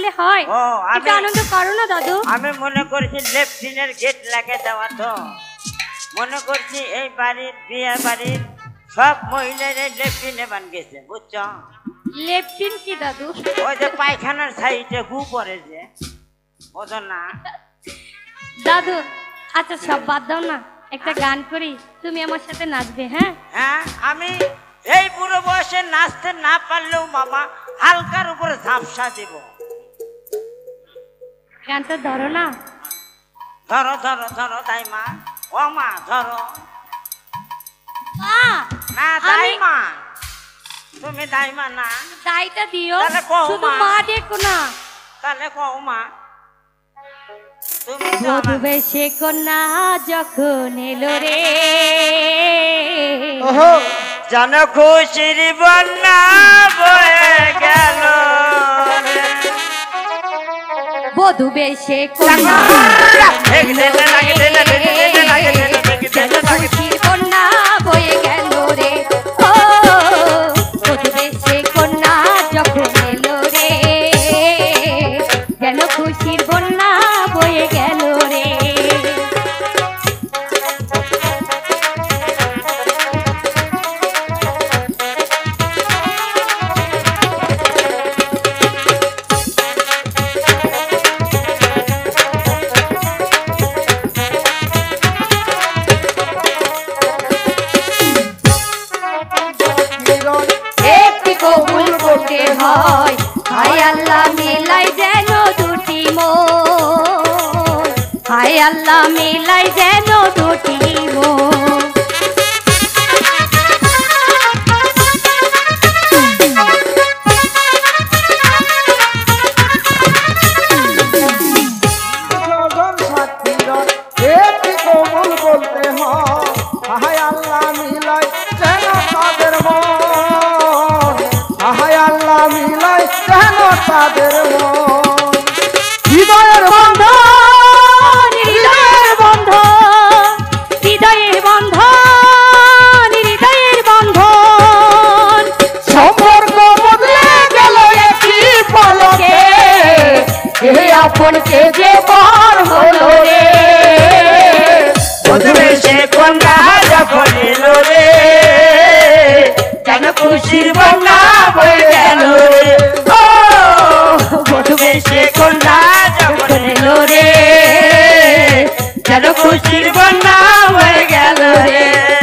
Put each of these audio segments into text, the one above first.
করলে হয়? একটু আনন্দ করো না দাদু। আমি মনে করছি লেফটিনের গেট লাগে দেওয়া, তো মনে করছি এই বাড়ির বিয়ে বাড়ির সব মহিলারা লেফটিনে বান গেছে, বুঝছো? লেফটিন কি দাদু? ওই যে পায়খানার সাইডে গু পড়ে যে, বুঝো না দাদু? আচ্ছা সব বাদ দাও না, একটা গান করি, তুমি আমার সাথে নাচবে। হ্যাঁ হ্যাঁ, আমি এই বুড়ো বয়সে নাচতে না পারলেও মামা হালকার উপরে ঝাপসা দিব। গানটা ধরো না। ধরো ধরো ধরো দাইমা, ও মা ধরো না। দাইমা তুমি দাইমা না, দাইটা দিও, তাহলে কও শুধু মা। মা দেখো না। তাহলে কও মা তুমি। বধূ বেশে কন্যা যখন এলো রে, যেন খুশির বন্যা বয়ে গেল। বধূ বেশে কন্যা যেন খুশির বন্যা বয়ে গেল রে। ও বধূ বেশে কন্যা যখন এলো রে, যেন খুশির বন্যা বয়ে গেল রে। একটি কবুল করতে হয়, হায় আল্লাহ মিলাই যেন দুটি মন, হায় আল্লাহ মিলাই যেন দুটি মন। একটি কবুল বলতে হয়, হায় আল্লাহ মিলাই যেন তাদের মন, হায় আল্লাহ মিলাই যেন তাদের মন। হৃদয়ের বন্ধন, হৃদয়ের বন্ধন, হৃদয়ের বন্ধন, হৃদয়ের বন্ধন। সম্পর্ক বদলে গেল একই পলকে, হে আপনকে যে পর হলো রে। বধূ বেশে কন্যা যখন এলো রে, যেন খুশির বন্যা বয়ে গেল রে। ও বধূ বেশে কন্যা যখন এলো রে, যেন খুশির বন্যা বয়ে গেল রে।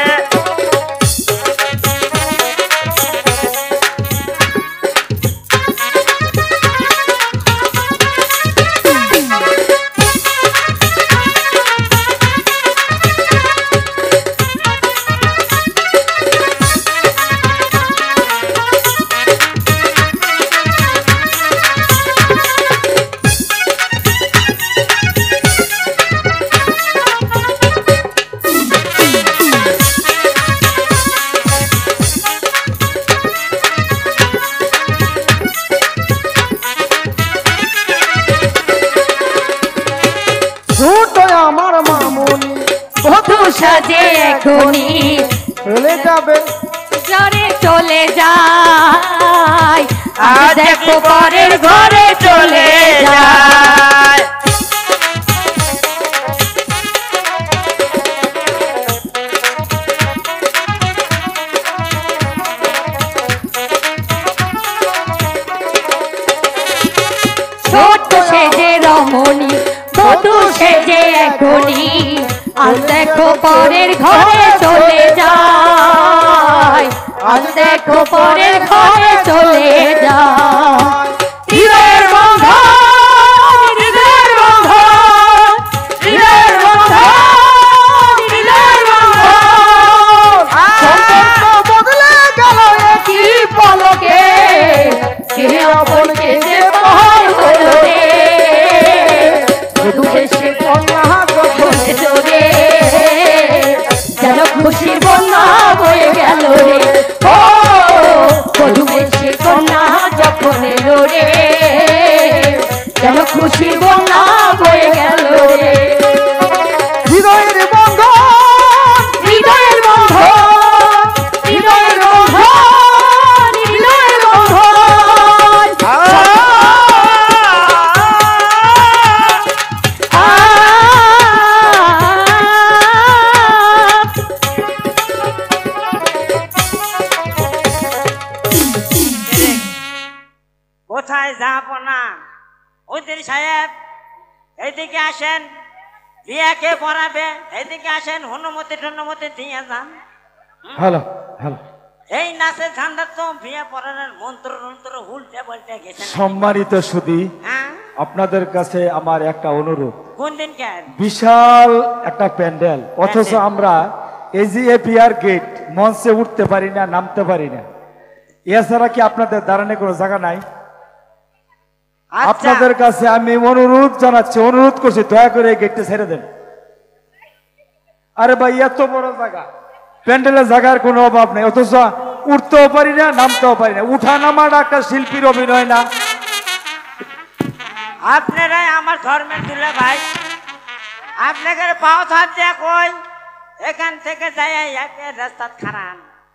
আমার মামুনি বধূ সাজে এখনি চলে যাবে, জ্বরে চলে যায়, আজ দেখো পরের ঘরে চলে যায়। ছোট্ট সেজে রমণী বধূ সেজে এখনি, আজ দেখো পরের ঘরে চলে যায়, আজ দেখো পরের ঘরে চলে যায়। হৃদয়ের বন্ধন, হৃদয়ের বন্ধন, হৃদয়ের বন্ধন, হৃদয়ের বন্ধন। সম্পর্ক বদলে গেল একই পলকে, কে আপনকে যে পর হলো রে। বধূ বেশে কন্যা যখন এলো রে, যেন খুশির বন্যা বয়ে গেল রে। ও বধূ বেশে কন্যা যখন এলো এইদিকে আসেন, বিয়াকে পড়াবে, এইদিকে আসেন, হনুমতি টনুমতি দিয়ে যান। হ্যালো হ্যালো এই নাচের ঠান্ডা তো বিয়ে পড়ানোর মন্ত্র মন্ত্র উল্টে বলতে গেছে। সম্মানিত সুধী, হ্যাঁ, আপনাদের কাছে আমার একটা অনুরোধ। কোন দিন কেন? বিশাল একটা প্যান্ডেল, অথচ আমরা এই যে এপিআর গেট, মঞ্চে উঠতে পারি না, নামতে পারি না। এছাড়া কি আপনাদের দাঁড়ানোর কোনো জায়গা নাই? আচ্ছা, আপনাদের কাছে আমি অনুরোধ জানাচ্ছি, অনুরোধ করছি, দয়া করে এই গেটটা ছেড়ে দেন। আরে ভাই, এত বড় জায়গা, প্যান্ডেলের জায়গার কোনো অভাব নেই, অথচ উঠতেও পারি না, নামতেও পারি না। উঠা নামাটা একটা শিল্পীর অভিনয় না? আপনারাই আমার ধর্মের দুলা ভাই, আপনাকে পাও হাত দিয়া কই এখান থেকে যাই রাস্তা খারান।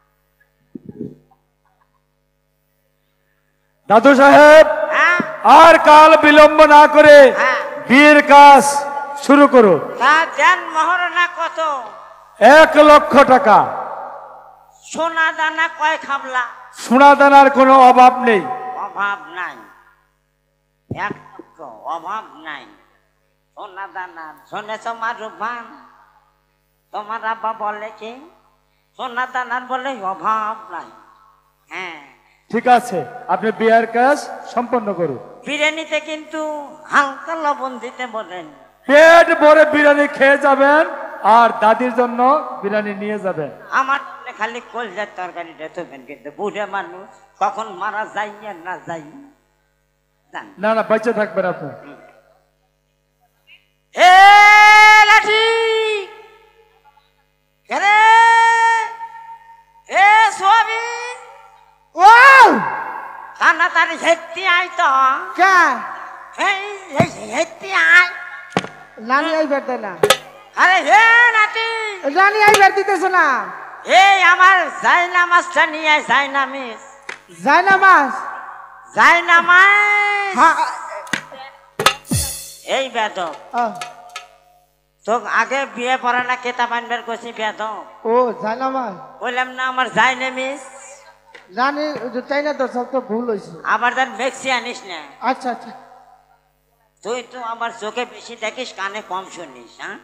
দাদু সাহেব, হ্যাঁ আর কাল বিলম্ব না করে হ্যাঁ, বিয়ের কাজ শুরু করো। তা দেন মহারণা কত? 1,00,000 টাকা। সোনা দানা কয় খাবলা? সোনা দানার কোনো অভাব নেই। অভাব নাই, এক লক্ষ অভাব নাই। সোনা দানা শুনেছ মা রূপান? তোমার আব্বা বলে কি সোনা দানার বলে অভাব নাই। হ্যাঁ, ঠিক আছে, আপনি বিয়ের কাজ সম্পন্ন করুন। বিরিয়ানিতে কিন্তু হালকা লবণ দিতে বলেন। পেট ভরে বিরিয়ানি খেয়ে যাবেন, আর দাদির জন্য বিরিয়ানি নিয়ে যাবেন। আমার জন্য খালি কলজার তরকারিটা দেবেন, কিন্তু বুড়ে মানুষ কখন মারা যাই আর না যাই জান। না না, বেঁচে থাকবেন আপনি। এ লাঠি কেরে, এ সোয়াবিন, ও কানা তারি হেঁটে আয় তো। কে হেঁটে আয়। নানি আইবার দেয় না? আরে হে নাতি, রানী আইবার দিতেছে না। এই আমার জাইনা মাছটা নিয়ে আয়, জাইনা মিস, যায় না মাস। জাইনা মাছ। এই বেদক তো আগে বিয়ে পড়া না কেতা বানবার করছি বেদক। ও যায় না মাস। বললাম না আমার জাইনা মিস। রানী চাই না তো, সব তো ভুল হয়েছে। আবার তার মেক্সি আনিস না। আচ্ছা আচ্ছা। তুই তো আমার চোখে বেশি দেখিস, কানে কম শুনিস। হ্যাঁ,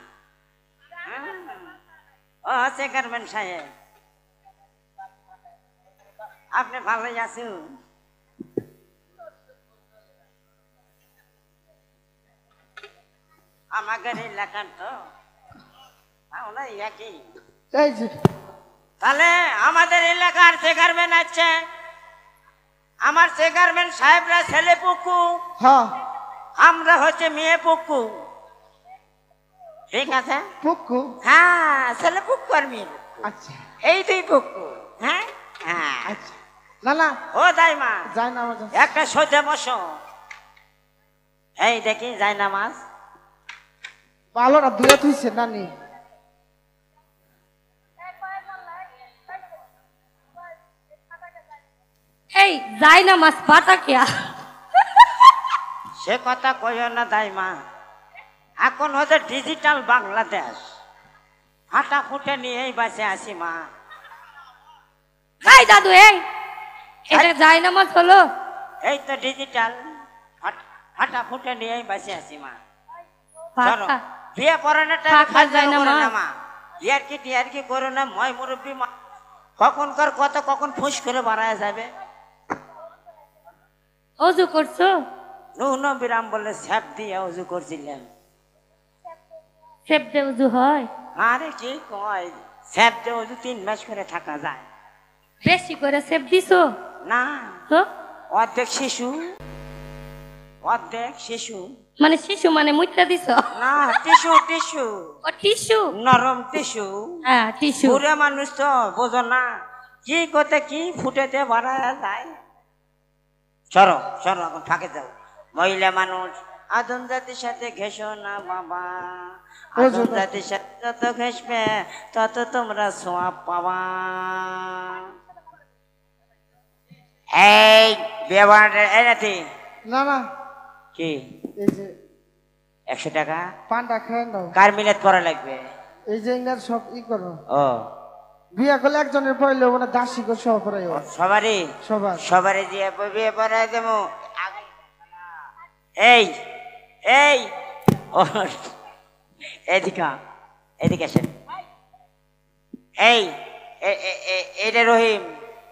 ও চেয়ারম্যান সাহেব, আপনি ভালোই আছেন? আমাদের এলাকার তো আমরা একই। তাহলে আমাদের এলাকার চেয়ারম্যান আছে, আমার চেয়ারম্যান সাহেবরা ছেলে পুকু, হ্যাঁ আমরা হচ্ছে মেয়ে পুকু। ঠিক আছে? পুকু। হ্যাঁ, ছেলে পুকু আর মেয়ে পুকু। আচ্ছা এই দুই পুকু। হ্যাঁ হ্যাঁ, আচ্ছা। না না, ও দাই মা, যায় না মাস। একটা সোজা বসো। এই দেখি যায় না মাছ। ভালো না, দুয়া থুইছে নানি। এই যাই না মাছ পাতা কিয়া। সে কথা কইও না দাই মা, এখন হচ্ছে ডিজিটাল বাংলাদেশ, হাঁটা ফুটে নিয়েই বাঁচে আসি মা। এই দাদু, এই এটা যাই না মাছ হলো? এই তো ডিজিটাল, হাঁটা ফুটে নিয়েই বাঁচে আসি মা। চলো, পাতা বিয়ে পড়ানোটা ফাঁকা যায় না মা। মা, টিয়ার কি করো না, ময় মুরব্বী মা, কখনকার কথা কখন ফুস করে বাড়ায় যাবে। অজু করছো? নুন বিরাম বলে স্যাপ দিয়ে উজু করছিলেন। সেব দে উজু হয়? আরে কি কয়, স্যাপ দিয়ে উজু 3 মাস করে থাকা যায় বেশি করে সেব দিছো না। তো? অর্ধেক শিশু, অর্ধেক শিশু মানে শিশু মানে মুইটা দিছো? না, টিস্যু টিস্যু, ও টিস্যু। নরম টিস্যু। হ্যাঁ টিস্যু। বুড়ে মানুষ তো বোঝো না, কি করতে কি ফুটেতে বাড়ায় যায়। সরো সরো, এখন ফাঁকে যাও। মহিলা মানুষ, আদম জাতির সাথে ঘেসো না বাবা, আদম জাতির সাথে যত ঘেসবে তত তোমরা সোয়াব পাবা। এই ব্যবহার এই নাতি না না, কি এই যে 100 টাকা পানটা খেয়ে নাও। কার মিলাদ করা লাগবে? এই যে ইনার সব ই করো। ও বিয়া করলে একজনের পড়লে মানে দাসী করে সব পড়াই সবারই সবার। সবারই দিয়ে বিয়ে পড়ায় দেবো। এই এই ও এদিকে এদিকে আসেন। এই এটা রহিম,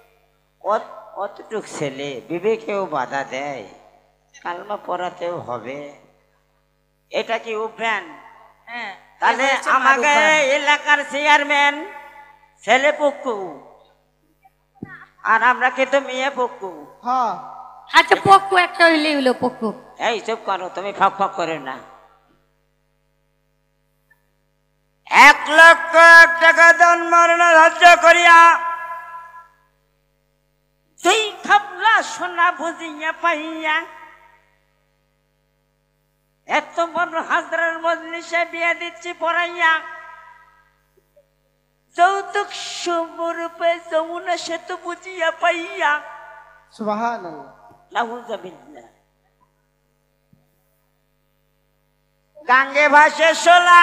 অতটুক ছেলে বিবেকেও বাধা দেয়, কালমা পড়াতেও হবে, এটা কি উপেন? হ্যাঁ তাহলে এ হচ্ছে আমাকে মারুফান। এলাকার চেয়ারম্যান ছেলে পক্কু, আর আমরা কিন্তু মেয়ে পক্কু। হ্যাঁ আচ্ছা পক্কু একটা হইলে হইলো পক্কু। এই চুপ করো, তুমি ফক ফক করে না। 1,00,000 টাকা দান মরণা ধার্য করিয়া সেই খাবলা সোনা বুঝিয়া পাইয়া এত বড় হাজরার মজলিসে বিয়ে দিচ্ছি পড়াইয়া, যৌতুক সমরূপে যমুনা সেতু বুঝিয়া পাইয়া। সুবহানাল্লাহ। নাউযুবিল্লাহ। গাঙ্গে ভাসে সোলা,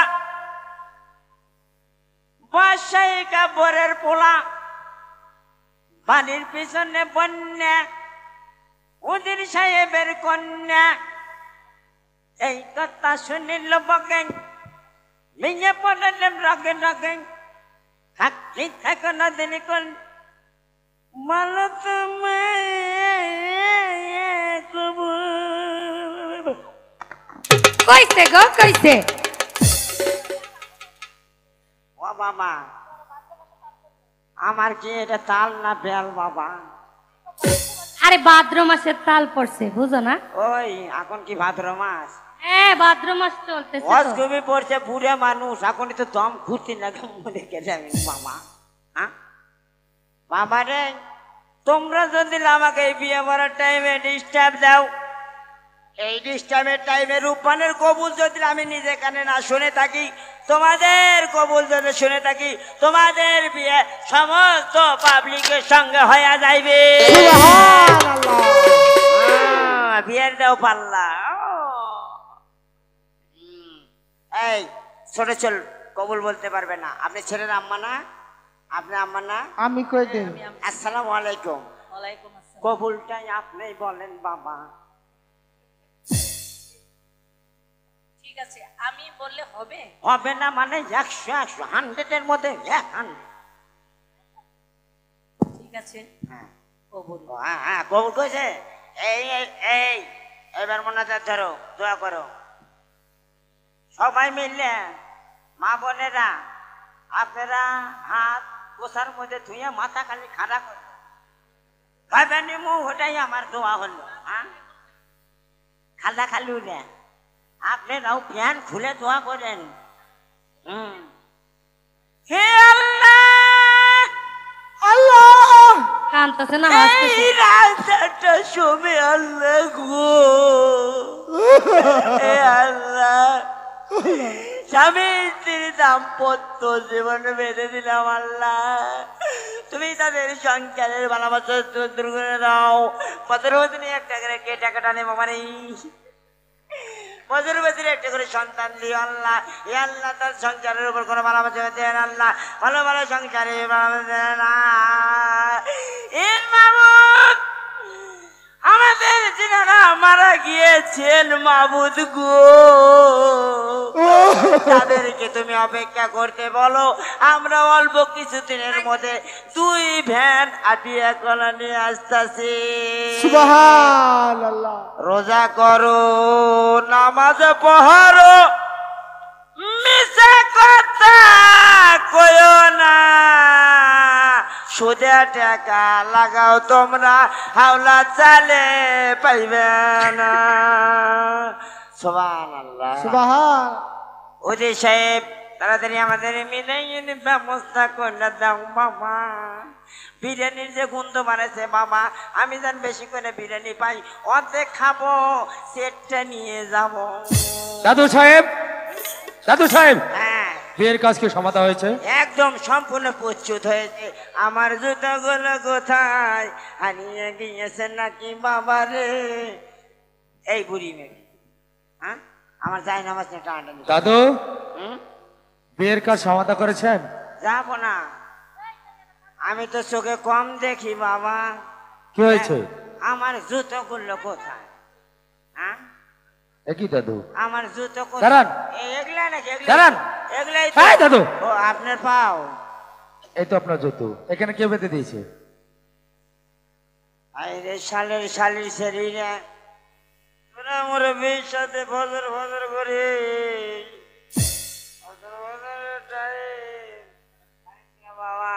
বাসায় কাপড়ের পোলা, পানির পিছনে বন্যা, উদির সাহেবের কন্যা। এই কথা শুনিল বগেন, মিঞে পড়লেন রগে রগে, থাকলি থাকো না দিনি কোন মালত কইছে গো কইছে। ও বাবা, আমার কি এটা তাল না বেল বাবা? আরে ভাদ্র মাসের তাল পড়ছে বুঝো না? ওই এখন কি ভাদ্র মাস? হ্যাঁ ভাদ্র মাস চলতেছে তো। অস্কবি পড়ছে বুড়ে মানুষ, এখনই তো দম ঘুরতে লাগে মনে গেছে আমি বাবা। হ্যাঁ বাবা রে, তোমরা যদি আমাকে এই বিয়ে করার টাইমে ডিস্টার্ব দাও, এই ডিস্টার্বের টাইমে রূপবানের কবুল যদি আমি নিজে কানে না শুনে থাকি, তোমাদের কবুল যদি শুনে থাকি, তোমাদের বিয়ে সমস্ত পাবলিকের সঙ্গে হয়ে যাইবে। বিয়ের দাও পাল্লা। এই ছোট চল কবুল বলতে পারবে না, আপনি ছেলের আম্মা না? আপনি আম্মা না? আমি কই দেন। আসসালামু আলাইকুম। ওয়ালাইকুম আসসালাম। কবুলটাই আপনি বলেন বাবা। ঠিক আছে, আমি বললে হবে? হবে না মানে 100 100 মধ্যে 100। ঠিক আছে হ্যাঁ কবুল। হ্যাঁ হ্যাঁ কবুল কইছে। এই এই এই এবার মোনাজাত ধরো, দোয়া করো সবাই মিললে। মা বোনেরা আপনারা হাত গোসার মধ্যে ধুয়ে মাথা খালি খাড়া করো, ভাইবানি মুখ ওটাই আমার দোয়া হলো। হ্যাঁ খালা খালি উঠে আপনারাও প্যান খুলে দোয়া করেন। হে আল্লাহ, আল্লাহ কানতেছে না এই হাসতেছে। রাতটা সময় আল্লাহ গো, হে আল্লাহ, স্বামী স্ত্রীর দাম্পত্য জীবনে বেঁধে দিলাম আল্লাহ, তুমি তাদের সংসারের ভালোবাসা দূর করে দাও। বছর বছর একটা করে কে টাকাটা নেই বাবা নেই, বছর বছর একটা করে সন্তান দিও আল্লাহ। এ আল্লাহ তার সংসারের উপর কোনো ভালোবাসা দেন আল্লাহ, ভালো ভালো সংসারে ভালোবাসা দেন না। এ মাবুদ, আমাদের যিনারা মারা গিয়েছেন মাবুদ গো, তাদেরকে তুমি অপেক্ষা করতে বলো। আমরা অল্প কিছুদিনের মধ্যে 2 ভ্যান আটিয়া কলা নিয়ে আসতেছি। সুবহানাল্লাহ। রোজা করো, নামাজ পড়ো, মিছা কথা কইও না, সুদে টাকা লাগাও তোমরা, হাওলা চালে পাইবে না। সুবহানাল্লাহ। সুবহান। ওদি সাহেব তাড়াতাড়ি আমাদের মিলাইয়ের ব্যবস্থা করে দাও বাবা। বিরিয়ানির যে গন্ধ বাড়াইছে বাবা, আমি যেন বেশি করে বিরিয়ানি পাই, অর্ধেক খাবো, সেটটা নিয়ে যাব। দাদু সাহেব, দাদু সাহেব, হ্যাঁ বিয়ের কাজ কি সমাধা হয়েছে? একদম সম্পূর্ণ প্রস্তুত হয়েছে। আমার জুতাগুলো কোথায় হারিয়ে গিয়েছে নাকি বাবা রে? এই বুড়ি মেয়ে, হ্যাঁ আমার যাই নামাজ টানাটা দাদু, বিয়ের কাজ সমাধা করেছেন? যাব না, আমি তো চোখে কম দেখি বাবা। কি হয়েছে? আমার জুতোগুলো কোথায়? হ্যাঁ একই দাদু আমার জুতো কোথায়? দাঁড়ান। এগুলা নাকি এগুলা? দাঁড়ান। এগুলাই তো। হ্যাঁ দাদু, ও আপনার পাও। এই তো আপনার জুতো। এখানে কে বেঁধে দিয়েছে? আরে শালের শালির শরীরে তোরা মুরব্বীর সাথে ফজর ফজর করে ফজর ফজরের টাইম। বাবা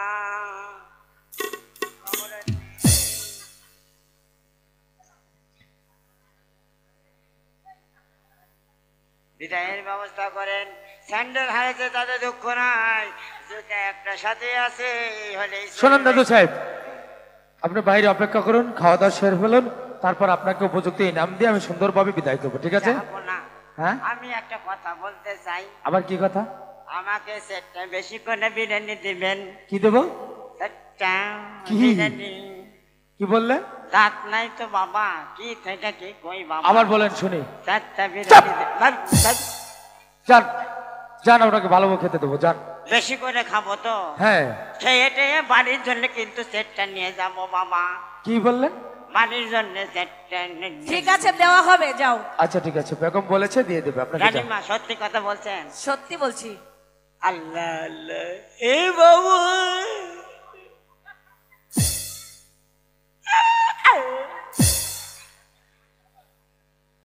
বিদায়ের ব্যবস্থা করেন। স্যান্ডেল হারাতে তাদের দুঃখ নাই, জুতা একটা সাথে আছে হলে। শোনেন দাদু সাহেব, আপনি বাইরে অপেক্ষা করুন, খাওয়া দাওয়া সেরে ফেলুন, তারপর আপনাকে উপযুক্ত ইনাম দিয়ে আমি সুন্দরভাবে বিদায় করবো, ঠিক আছে? যাবো না। হ্যাঁ, আমি একটা কথা বলতে চাই। আবার কি কথা? আমাকে সেটটা বেশি করে বিরিয়ানি দিবেন। কি দেবো? সেটটা কি? বিরিয়ানি। কি বললেন? দাঁত নাই তো বাবা, কি থেকে কি কই বাবা। আবার বলেন শুনি। সেটটা বিরিয়ানি যান যান, আপনাকে ভালো খেতে দেবো, যান। বেশি করে খাবো তো। হ্যাঁ। খেয়ে টেয়ে বাড়ির জন্য কিন্তু সেটটা নিয়ে যাবো বাবা। কি বললেন? বাড়ির জন্য সেটটা ঠিক আছে, দেওয়া হবে, যাও। আচ্ছা ঠিক আছে, বেগম বলেছে দিয়ে দেবে আপনাকে, যান। রানীমা সত্যি কথা বলছেন? সত্যি বলছি। আল্লাহ আল্লাহ, এই বাবু